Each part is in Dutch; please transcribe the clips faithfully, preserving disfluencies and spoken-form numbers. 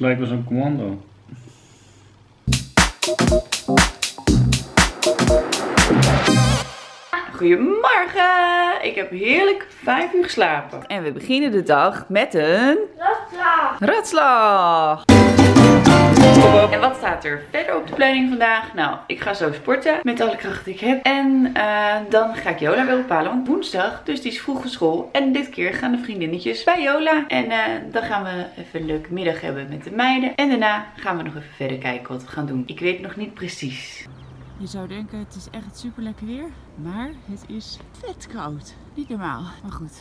Lijkt wel zo'n commando. Goedemorgen! Ik heb heerlijk vijf uur geslapen. En we beginnen de dag met een... Ratslag! Ratslag! En wat staat er verder op de planning vandaag? Nou, ik ga zo sporten met alle kracht die ik heb. En uh, dan ga ik Jola weer ophalen, want woensdag, dus die is vroeg van school. En dit keer gaan de vriendinnetjes bij Jola. En uh, dan gaan we even een leuke middag hebben met de meiden. En daarna gaan we nog even verder kijken wat we gaan doen. Ik weet nog niet precies. Je zou denken, het is echt super lekker weer. Maar het is vet koud. Niet normaal, maar goed.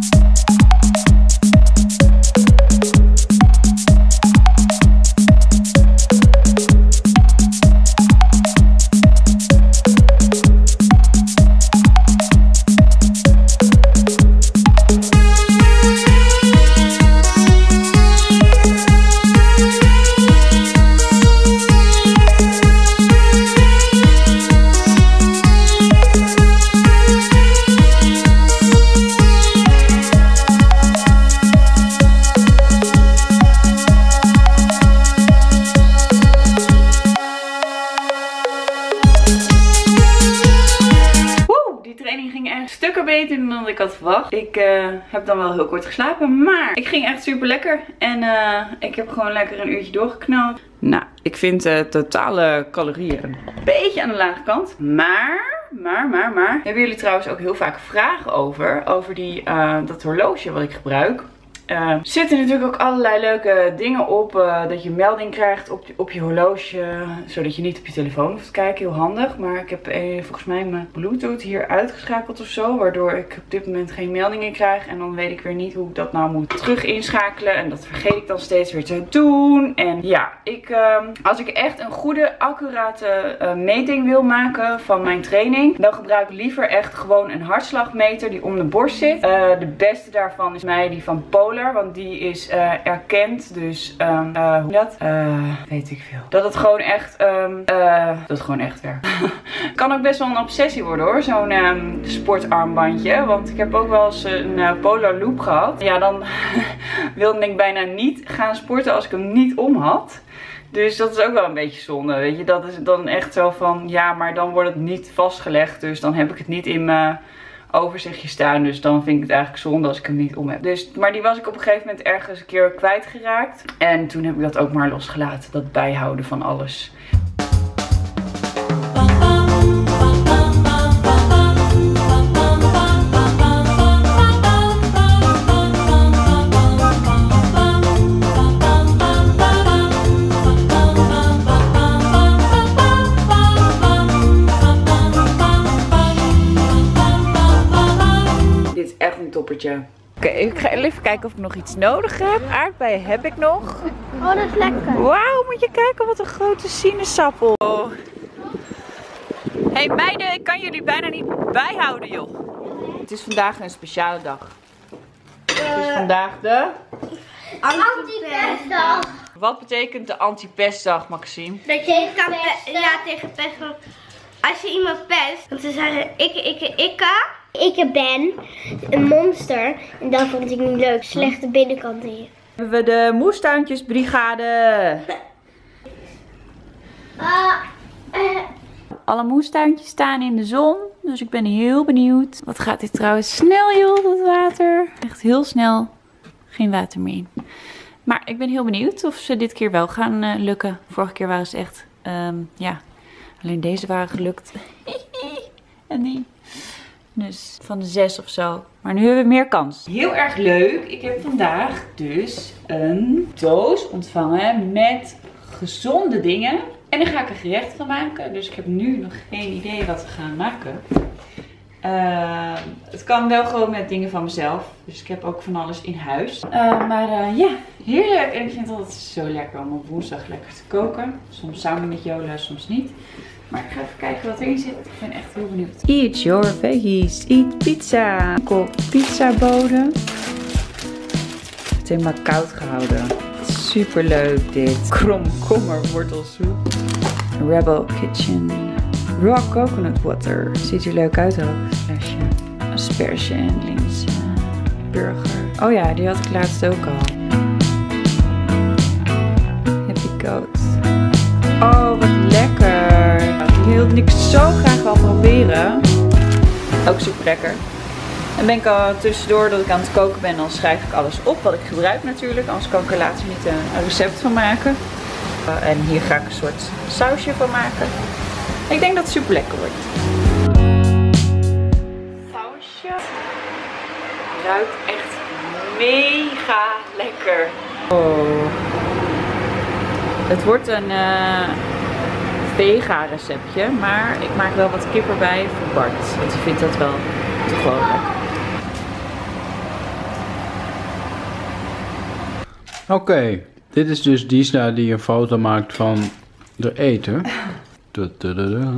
Stukken beter dan ik had verwacht. Ik uh, heb dan wel heel kort geslapen, maar ik ging echt super lekker. En uh, ik heb gewoon lekker een uurtje doorgeknald. Nou, ik vind de uh, totale calorieën een beetje aan de lage kant. Maar, maar, maar, maar. Hebben jullie trouwens ook heel vaak vragen over. Over die, uh, dat horloge wat ik gebruik. Uh, zitten natuurlijk ook allerlei leuke dingen op. Uh, dat je een melding krijgt op, op je horloge. Zodat je niet op je telefoon hoeft te kijken. Heel handig. Maar ik heb eh, volgens mij mijn Bluetooth hier uitgeschakeld of zo. Waardoor ik op dit moment geen meldingen krijg. En dan weet ik weer niet hoe ik dat nou moet terug inschakelen. En dat vergeet ik dan steeds weer te doen. En ja, ik, uh, als ik echt een goede, accurate uh, meting wil maken van mijn training. Dan gebruik ik liever echt gewoon een hartslagmeter die om de borst zit. Uh, de beste daarvan is mij die van Polar. Want die is uh, erkend. Dus um, uh, hoe dat? Uh, weet ik veel. Dat het gewoon echt um, uh, dat het gewoon echt werkt. Kan ook best wel een obsessie worden hoor. Zo'n um, sportarmbandje. Want ik heb ook wel eens een uh, Polar Loop gehad. Ja, dan wilde ik bijna niet gaan sporten als ik hem niet om had. Dus dat is ook wel een beetje zonde, weet je. Dat is dan echt zo van, ja, maar dan wordt het niet vastgelegd. Dus dan heb ik het niet in mijn overzichtje staan. Dus dan vind ik het eigenlijk zonde als ik hem niet om heb. Dus, maar die was ik op een gegeven moment ergens een keer kwijtgeraakt. En toen heb ik dat ook maar losgelaten. Dat bijhouden van alles. Toppertje. Oké, okay, ik ga even kijken of ik nog iets nodig heb. Aardbeien heb ik nog. Oh, dat is lekker. Wauw, moet je kijken wat een grote sinaasappel. Oh. Hey meiden, ik kan jullie bijna niet bijhouden joh. Het is vandaag een speciale dag. Uh, het is vandaag de... Anti-pestdag. Wat betekent de anti-pestdag, Maxime? Dat je kan ja, tegen pest. Als je iemand pest, want ze zeggen ik, ik, ik, ik. Ik ben een monster en dat vond ik niet leuk. Slechte binnenkant hier. Hebben we de moestuintjesbrigade. Uh, uh. Alle moestuintjes staan in de zon. Dus ik ben heel benieuwd. Wat gaat dit trouwens snel joh, dat water. Echt heel snel. Geen water meer in. Maar ik ben heel benieuwd of ze dit keer wel gaan uh, lukken. Vorige keer waren ze echt, um, ja, alleen deze waren gelukt. En die. Dus van de zes of zo. Maar nu hebben we meer kans. Heel erg leuk. Ik heb vandaag dus een doos ontvangen met gezonde dingen. En daar ga ik een gerecht van maken. Dus ik heb nu nog geen idee wat we gaan maken. Uh, het kan wel gewoon met dingen van mezelf. Dus ik heb ook van alles in huis. Uh, maar uh, ja, heerlijk. En ik vind het altijd zo lekker om op woensdag lekker te koken. Soms samen met Jola, soms niet. Maar ik ga even kijken wat erin zit. Ik ben echt heel benieuwd. Eat your veggies. Eat pizza. Kop pizza bodem. Het is helemaal koud gehouden. Super leuk dit. Kromkommer wortelsoep. Rebel Kitchen. Raw coconut water. Ziet er leuk uit ook. Flesje. Asperge en linzen. Burger. Oh ja, die had ik laatst ook al. marineren. Ook super lekker. Dan ben ik al tussendoor dat ik aan het koken ben, dan schrijf ik alles op wat ik gebruik natuurlijk. Anders kan ik er later niet een recept van maken. Uh, en hier ga ik een soort sausje van maken. Ik denk dat het super lekker wordt. Sausje. Ruikt echt mega lekker. Oh. Het wordt een uh, vega receptje, maar ik maak wel wat kip erbij voor Bart. Want hij vindt dat wel toch wel lekker. Oké, okay. Dit is dus Disna die een foto maakt van de eten. Da, da, da, da.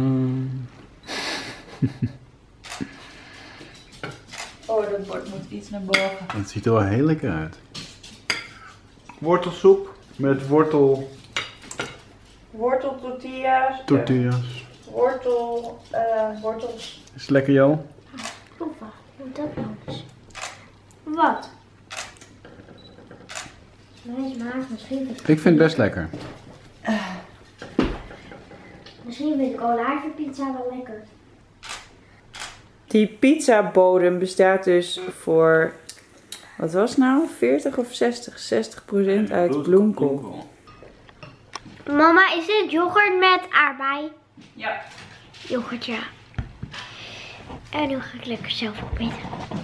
Oh, dat bord moet iets naar boven. Het ziet er wel heel lekker uit. Wortelsoep met wortel... Wortel tortillas. Tortillas. Wortel... Uh, wortels. Is het lekker, Jo? Oeh, wat moet dat nou eens? Wat? Mijn maat, misschien vind ik... Ik vind het best lekker. Uh, misschien vind ik olijvenpizza wel lekker. Die pizzabodem bestaat dus voor... Wat was het nou? veertig of zestig? zestig procent uit bloemkool. Mama, is dit yoghurt met aardbei? Ja. Yoghurt, ja. En nu ga ik lekker zelf opeten.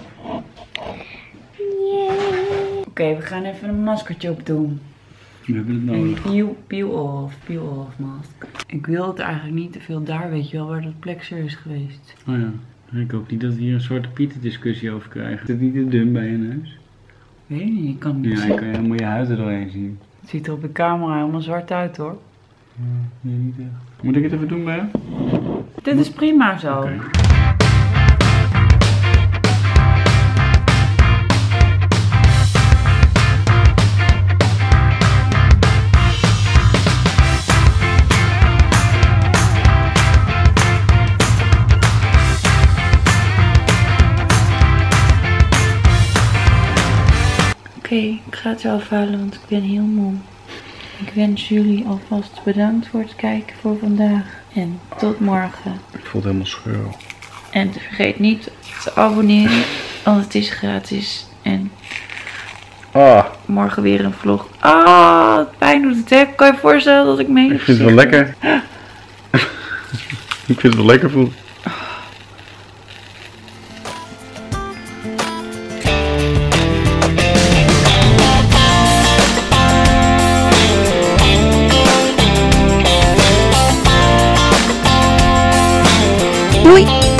Oké, okay, we gaan even een maskertje op doen. We hebben het nodig. Peel, peel off, peel off mask. Ik wil het eigenlijk niet te veel daar, weet je wel, waar dat plexer is geweest. Oh ja, ik hoop niet dat we hier een soort Pieten discussie over krijgen. Is het niet te dun bij je neus? Weet je niet, ik kan niet ja, zien. Ja, ik kan helemaal je huid er doorheen zien. Het ziet er op de camera helemaal zwart uit hoor. Ja, nee, niet echt. Moet ik het even doen bij jou? Dit is prima zo. Okay. Oké, okay, ik ga het zo afhalen, want ik ben heel moe. Ik wens jullie alvast bedankt voor het kijken voor vandaag. En tot morgen. Ik voel het helemaal scheur. En vergeet niet te abonneren, want het is gratis. En ah. morgen weer een vlog. Ah, het pijn doet het, hè? Kan je je voorstellen dat ik mee? Ik vind het wel lekker. Ik vind het wel lekker voelen. Doei!